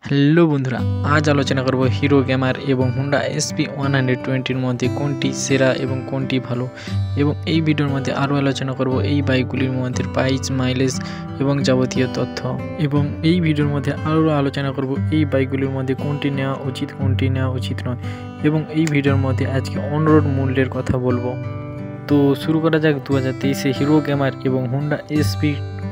Hello বন্ধুরা, আজ আলোচনা করব হিরো গ্ল্যামার এবং হুন্ডা এসপি 120-র মধ্যে কোনটি সেরা এবং কোনটি ভালো। এবং এই ভিডিওর মধ্যে আরও আলোচনা করব এই বাইকগুলির মধ্যে প্রাইস, মাইলেজ এবং যাবতীয় তথ্য। এবং এই ভিডিওর মধ্যে আরও আলোচনা করব এই বাইকগুলির মধ্যে কোনটি নেওয়া উচিত, কোনটি নেওয়া উচিত নয়। এবং এই ভিডিওর মধ্যে আজকে অন রোড মূল্যের কথা বলবো। তো শুরু করা যাক 2023-এ হিরো গ্ল্যামার এবং হুন্ডা এসপি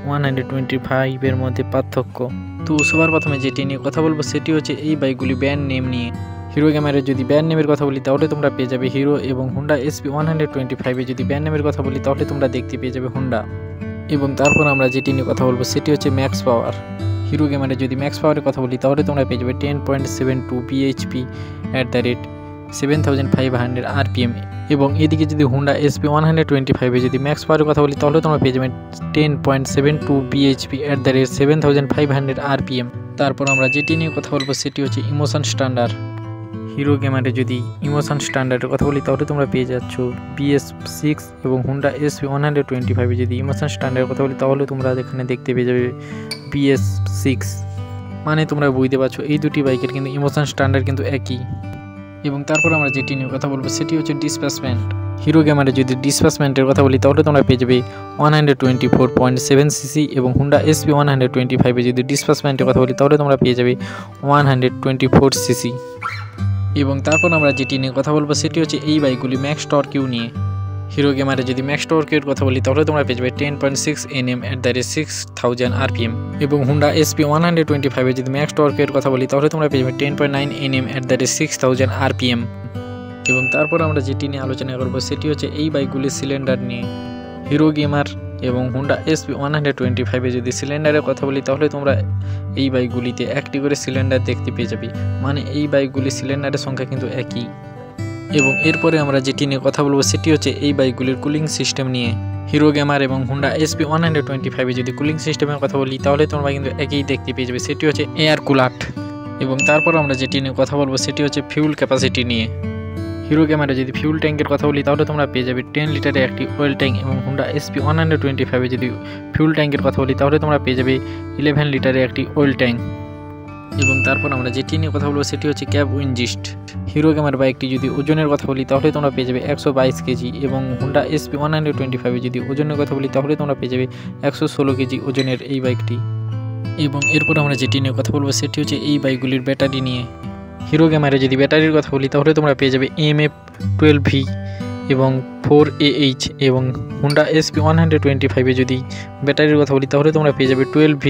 125-এর মধ্যে পার্থক্য। তো সবার প্রথমে যেটি নিয়ে কথা বলবো সেটি হচ্ছে এই বাইকগুলি ব্র্যান্ড নেম নিয়ে। হিরো গ্ল্যামারের যদি ব্র্যান্ড নেমের কথা বলি তাহলে তোমরা পেয়ে যাবে হিরো, এবং হুন্ডা এসপি 125-এ যদি ব্র্যান্ড নেমের কথা বলি তাহলে তোমরা দেখতে পেয়ে যাবে হুন্ডা। এবং তারপর আমরা যেটি নিয়ে কথা বলবো সেটি হচ্ছে ম্যাক্স পাওয়ার। হিরো গ্ল্যামারের যদি ম্যাক্স পাওয়ারের কথা বলি তাহলে তোমরা পেয়ে যাবে 10.72 bhp @ 7500 rpm। এবং এদিকে যদি হুন্ডা এসপি 125-এ যদি ম্যাক্স পাওয়ারের কথা বলি তাহলে তোমরা পেয়ে যাবে 10.72 bhp @ 7500 rpm। তারপর আমরা যেটি নিয়ে কথা বলবো সেটি হচ্ছে ইমোশন স্ট্যান্ডার্ড। হিরো গ্ল্যামারে যদি ইমোশন স্ট্যান্ডার্ডের কথা বলি তাহলে তোমরা পেয়ে যাচ্ছ BS6, এবং হুন্ডা এসপি 125-এ যদি ইমোশন স্ট্যান্ডার্ডের কথা বলি তাহলে তোমরা এখানে দেখতে পেয়ে যাবে BS6। মানে তোমরা বুঝতে পারছো এই দুটি বাইকের কিন্তু ইমোশন স্ট্যান্ডার্ড কিন্তু একই। এবং তারপর আমরা যেটি নিয়ে কথা বলবো সেটি হচ্ছে ডিসপ্লেসমেন্ট। হিরো গ্ল্যামারে যদি ডিসপ্লেসমেন্টের কথা বলি তাহলে তোমরা পেয়ে যাবে 124.7 সিসি, এবং হুন্ডা এসপি 125-এ যদি ডিসপ্লেসমেন্টের কথা বলি তাহলে তোমরা পেয়ে যাবে 124 সিসি। এবং তারপর আমরা যেটি নিয়ে কথা বলবো সেটি হচ্ছে এই বাইকগুলি ম্যাক্স টর্কিউ নিয়ে। হিরো গ্ল্যামারে যদি ম্যাক্স টর্কের কথা বলি তাহলে তোমরা পেয়ে যাবে 10.6 Nm @ 6000 rpm। এবং হুন্ডা এসপি 125-এ যদি ম্যাক্স টর্কের কথা বলি তাহলে তোমরা পেয়ে যাবে 10.9 Nm @ 6000 rpm। এবং তারপর আমরা যেটি নিয়ে আলোচনা করবো সেটি হচ্ছে এই বাইকগুলির সিলিন্ডার নিয়ে। হিরো গ্ল্যামার এবং হুন্ডা এসপি 125-এ যদি সিলিন্ডারের কথা বলি তাহলে তোমরা এই বাইকগুলিতে একটি করে সিলিন্ডার দেখতে পেয়ে যাবে। মানে এই বাইকগুলির সিলিন্ডারের সংখ্যা কিন্তু একই। এবং এরপরে আমরা যেটি নিয়ে কথা বলবো সেটি হচ্ছে এই বাইকগুলির কুলিং সিস্টেম নিয়ে। হিরো গ্ল্যামার এবং হুন্ডা এসপি 125-এ যদি কুলিং সিস্টেমের কথা বলি তাহলে তোমরা কিন্তু একই দেখতে পেয়ে যাবে, সেটি হচ্ছে এয়ার কুলার। এবং তারপর আমরা যেটি নিয়ে কথা বলবো সেটি হচ্ছে ফিউল ক্যাপাসিটি নিয়ে। হিরো গ্ল্যামারে যদি ফিউল ট্যাঙ্কের কথা বলি তাহলে তোমরা পেয়ে যাবে 10 লিটারের একটি অয়েল ট্যাঙ্ক, এবং হুন্ডা এসপি 125-এ যদি ফিউল ট্যাঙ্কের কথা বলি তাহলে তোমরা পেয়ে যাবে 11 লিটারের একটি অয়েল ট্যাঙ্ক। এবং তারপর আমরা যেটি নিয়ে কথা বলবো সেটি হচ্ছে ক্যাব উইনজিস্ট। হিরো গ্ল্যামার বাইকটি যদি ওজনের কথা বলি তাহলে তোমরা পেয়ে যাবে 122 কেজি, এবং হুন্ডা এসপি 125-এ যদি ওজনের কথা বলি তাহলে তোমরা পেয়ে যাবে 116 কেজি ওজনের এই বাইকটি। এবং এরপর আমরা যেটি নিয়ে কথা বলবো সেটি হচ্ছে এই বাইকগুলির ব্যাটারি নিয়ে। হিরো গ্ল্যামারে যদি ব্যাটারির কথা বলি তাহলে তোমরা পেয়ে যাবে MF12V এবং 4AH। এবং হুন্ডা এসপি 125-এ যদি ব্যাটারির কথা বলি তাহলে তোমরা পেয়ে যাবে 12V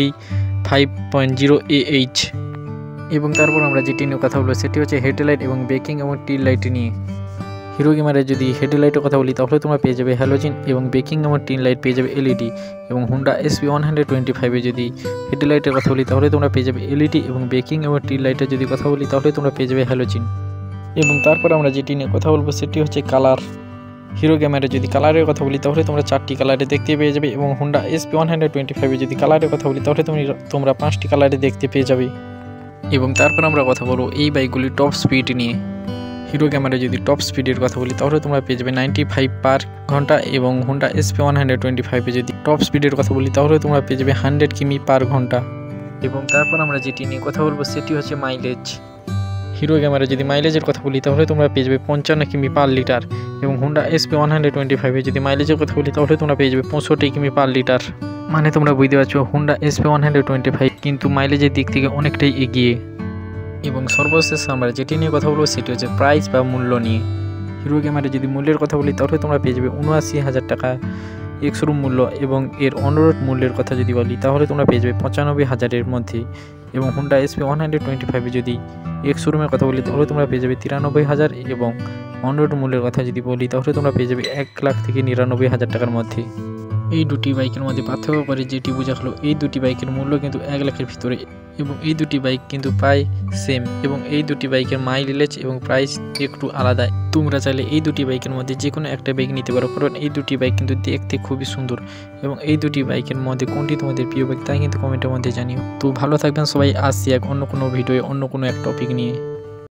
5.0AH। এবং তারপর আমরা যেটি নিয়ে কথা বলবো সেটি হচ্ছে হেডলাইট এবং ব্রেকিং এবং টিল লাইট নিয়ে। হিরো গ্ল্যামারে যদি হেডলাইটের কথা বলি তাহলে তোমরা পেয়ে যাবে হ্যালোজিন, এবং ব্রেকিং এবং টিল লাইট পেয়ে যাবে LED। এবং হুন্ডা এসপি 125-এ যদি হেডলাইটের কথা বলি তাহলে তোমরা পেয়ে যাবে LED, এবং ব্রেকিং এবং টিল লাইটের যদি কথা বলি তাহলে তোমরা পেয়ে যাবে হ্যালোজিন। এবং তারপর আমরা যেটি নিয়ে কথা বলবো সেটি হচ্ছে কালার। হিরো গ্ল্যামারে যদি কালারের কথা বলি তাহলে তোমরা 4টি কালারে দেখতে পেয়ে যাবে, এবং হুন্ডা এসপি 125-এ যদি কালারের কথা বলি তাহলে তোমরা 5টি কালারে দেখতে পেয়ে যাবে। এবং তারপর আমরা কথা বলবো এই বাইকগুলির টপ স্পিড নিয়ে। হিরো গ্ল্যামারে যদি টপ স্পিডের কথা বলি তাহলে তোমরা পেয়ে যাবে 95 পার ঘন্টা, এবং হুন্ডা এসপি 125-এ যদি টপ স্পিডের কথা বলি তাহলে তোমরা পেয়ে যাবে 100 কিমি পার ঘন্টা। এবং তারপর আমরা যেটি নিয়ে কথা বলবো সেটি হচ্ছে মাইলেজ। হিরো গ্ল্যামারে যদি মাইলেজের কথা বলি তাহলে তোমরা পেয়ে যাবে 55 কিমি পার লিটার, এবং হুন্ডা এসপি 125-এ যদি মাইলেজের কথা বলি তাহলে তোমরা পেয়ে যাবে 65 কিমি পার লিটার। মানে তোমরা বুঝতে পারছো হুন্ডা এসপি 125 কিন্তু মাইলেজের দিক থেকে অনেকটাই এগিয়ে। এবং সর্বশেষ আমরা যেটি নিয়ে কথা বলবো সেটি হচ্ছে প্রাইস বা মূল্য নিয়ে। হিরো গ্ল্যামারে যদি মূল্যের কথা বলি তাহলে তোমরা পেয়ে যাবে 79,000 টাকা এক্সরুম মূল্য, এবং এর অনরোড মূল্যের কথা যদি বলি তাহলে তোমরা পেয়ে যাবে 95,000-এর মধ্যে। এবং হুন্ডা এসপি 125-এ যদি এক্সরুমের কথা বলি তাহলে তোমরা পেয়ে যাবে 93,000, এবং অনরোড মূল্যের কথা যদি বলি তাহলে তোমরা পেয়ে যাবে 1 লাখ থেকে 99,000 টাকার মধ্যে। এই দুটি বাইকের মধ্যে পার্থক্য করে যেটি বোঝা হলো এই দুটি বাইকের মূল্য কিন্তু 1 লাখের ভিতরে, এবং এই দুটি বাইক কিন্তু প্রায় সেম, এবং এই দুটি বাইকের মাইলেজ এবং প্রাইস একটু আলাদা। তোমরা চাইলে এই দুটি বাইকের মধ্যে যে কোনো একটা বাইক নিতে পারো, কারণ এই দুটি বাইক কিন্তু দেখতে খুবই সুন্দর। এবং এই দুটি বাইকের মধ্যে কোনটি তোমাদের প্রিয় বাইক তাই কিন্তু কমেন্টের মধ্যে জানিও। তো ভালো থাকবেন সবাই, আসছি এক অন্য কোনো ভিডিওয়ে অন্য কোনো এক টপিক নিয়ে।